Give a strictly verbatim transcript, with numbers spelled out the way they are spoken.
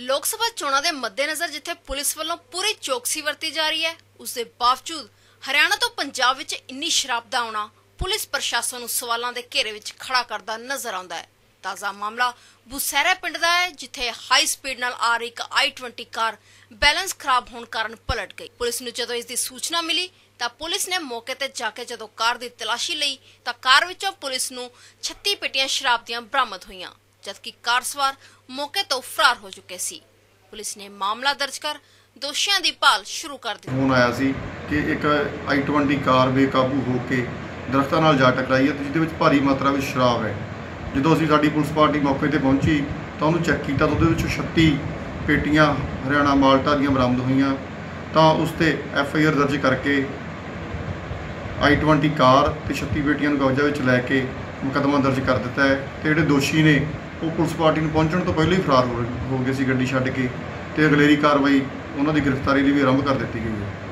लोक सभा चोणां दे मद्देनज़र जिथे पुलिस वालों पूरी चौकसी वरती जा रही है, उसके बावजूद हरियाणा तो पंजाब विच इन्नी शराब दा आउणा पुलिस प्रशासन नूं सवालां दे घेरे विच खड़ा करदा नजर आउंदा है। ताज़ा मामला बुसैरा पिंड दा है, जिथे हाई स्पीड नाल आ रही एक आई ट्वेंटी कार बैलेंस खराब होने कारण पलट गई। पुलिस नूं जदों इसकी सूचना मिली तां पुलिस ने मौके ते जाके जदों कार दी तलाशी लई तां कार विचों पुलिस नूं छत्ती पेटियां शराब दियां बरामद होईयां, जबकि कार सवार मौके तो फरार हो चुके सी। पुलिस ने मामला दर्ज कर दोषियों की भाल शुरू कर दी। फोन आया सी कि एक आई ट्वेंटी कार बेकाबू होकर दरख्तां नाल जा टकराई है, जिसदे विच भारी मात्रा में शराब है। ਜਦੋਂ ਅਸੀਂ ਸਾਡੀ ਪੁਲਿਸ ਪਾਰਟੀ ਮੌਕੇ ਤੇ ਪਹੁੰਚੀ ਤਾਂ ਉਹਨੂੰ ਚੈੱਕ ਕੀਤਾ ਤਾਂ ਉਹਦੇ ਵਿੱਚ ਛੱਤੀ ਪੇਟੀਆਂ ਹਰਿਆਣਾ ਮਾਲਟਾ ਦੀਆਂ ਬਰਾਮਦ ਹੋਈਆਂ। ਤਾਂ ਉਸ ਤੇ ਐਫ ਆਈ ਆਰ ਦਰਜ ਕਰਕੇ ਆਈ ट्वेंटी ਕਾਰ ਤੇ ਛੱਤੀ ਪੇਟੀਆਂ ਨੂੰ ਕਬਜ਼ੇ ਵਿੱਚ ਲੈ ਕੇ ਮੁਕੱਦਮਾ ਦਰਜ ਕਰ ਦਿੱਤਾ ਹੈ। ਤੇ ਜਿਹੜੇ ਦੋਸ਼ੀ ਨੇ ਉਹ ਪੁਲਿਸ ਪਾਰਟੀ ਨੂੰ ਪਹੁੰਚਣ ਤੋਂ ਪਹਿਲਾਂ ਹੀ ਫਰਾਰ ਹੋ ਗਏ ਸੀ ਗੱਡੀ ਛੱਡ ਕੇ, ਤੇ ਅਗਲੇਰੀ ਕਾਰਵਾਈ ਉਹਨਾਂ ਦੀ ਗ੍ਰਿਫਤਾਰੀ ਲਈ ਵੀ ਆਰੰਭ ਕਰ ਦਿੱਤੀ ਗਈ ਹੈ।